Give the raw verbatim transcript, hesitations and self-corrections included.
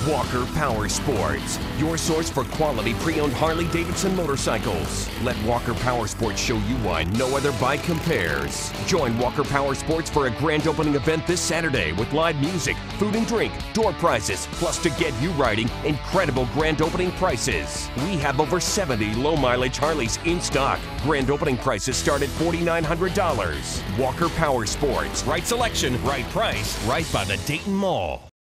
Walker Powersports, your source for quality pre-owned Harley-Davidson motorcycles. Let Walker Powersports show you why no other bike compares. Join Walker Powersports for a grand opening event this Saturday with live music, food and drink, door prizes, plus to get you riding, incredible grand opening prices. We have over seventy low-mileage Harleys in stock. Grand opening prices start at four thousand nine hundred dollars. Walker Powersports, right selection, right price, right by the Dayton Mall.